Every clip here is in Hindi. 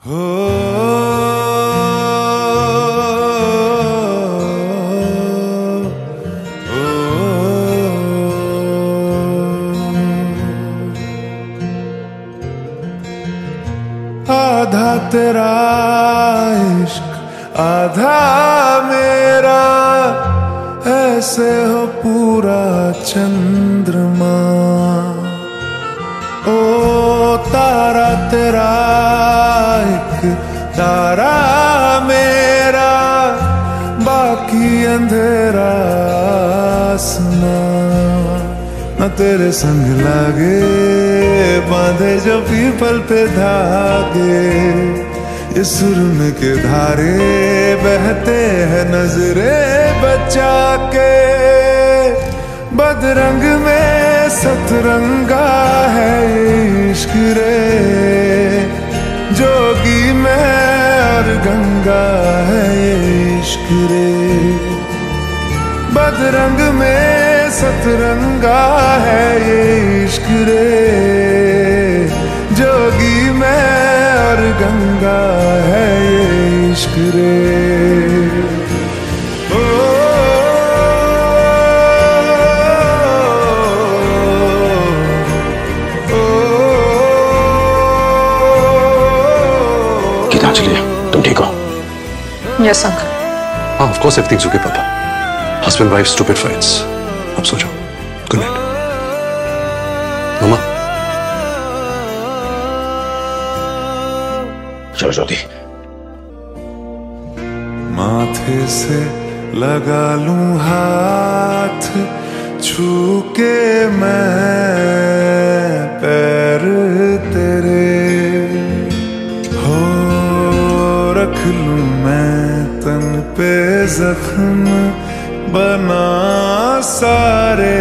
हो आधा तेरा इश्क आधा मेरा, ऐसे हो पूरा चंद्रमा। ओ तारा तेरा एक तारा मेरा, बाकी अंधेरा आसमां। न तेरे संग लागे बांधे जो पीपल पे धागे, ये सुरन के धारे बहते हैं नजरे बचा के। बदरंग में सतरंगा है इश्क रे, जोगी में और गंगा है इश्क रे। बदरंग में सतरंगा है ये इश्क रे, जोगी में और गंगा है ये इश्क रे। गीतांजलि, तुम ठीक हो? Yes uncle. हाँ, ऑफ कोर्स एवरीथिंग्स ओके पापा। Husband wife stupid fights. अब सो जाओ। Good night. मम्मा। चलो ज्योति। माथे से लगा लूं हाथ, छू के मैं पैर तेरे, हो रख लूं मैं तन पे जख्म, बना सारे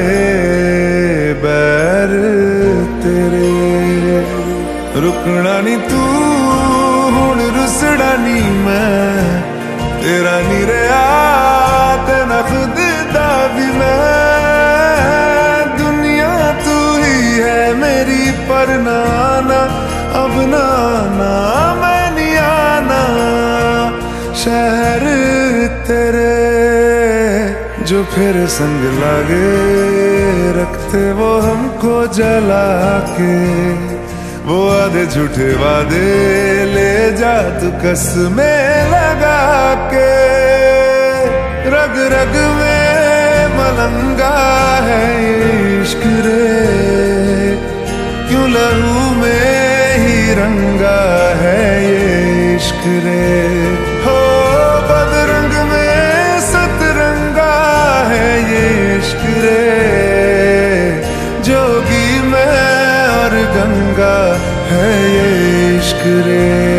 बैर तेरे। रुकना नी तू हुण, रुसड़ा नी मैं, तेरा नी रहा ते ना खुद दा भी मैं। दुनिया तू ही है मेरी, पर नाना अब नाना मैं नहीं आना। शहर तेरे जो फिर संग लागे, रखते वो हमको जला के। वो आधे झूठे वादे ले जा तू कसमें लगा के। रग रग में मलंगा है इश्क रे, क्यों लहू में ही रंगा है ये इश्क रे। हो बदरंग में सतरंगा है ये इश्क रे, जोगी में और गंगा है ये इश्क रे।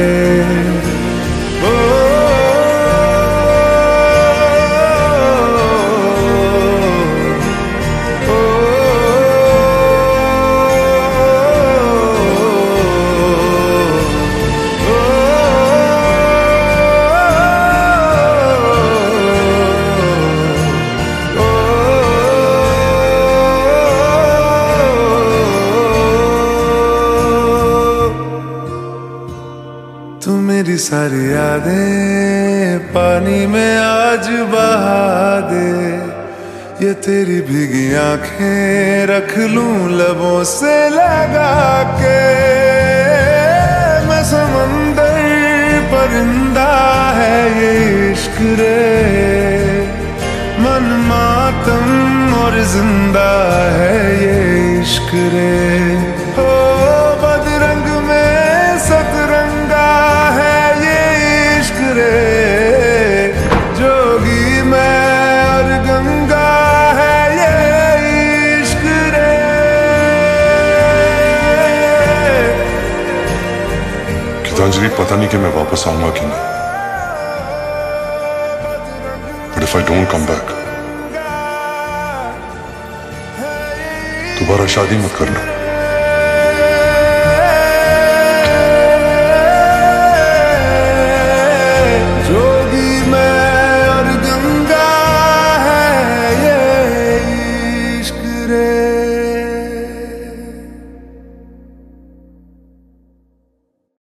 तू मेरी सारी यादें पानी में आज बहा दे, ये तेरी भीगी आंखें रख लूं लबों से लगा के। मैं समंदर परिंदा है ये इश्क रे, मन मातम और जिंदा है ये इश्क रे। हो बदरंग में सतरंगा है ये इश्क रे, जोगी में और गंगा है ये इश्क रे। गीतांजलि, पता नहीं कि मैं वापस आऊंगा कि नहीं, but if I don't come back, दोबारा शादी मत करना।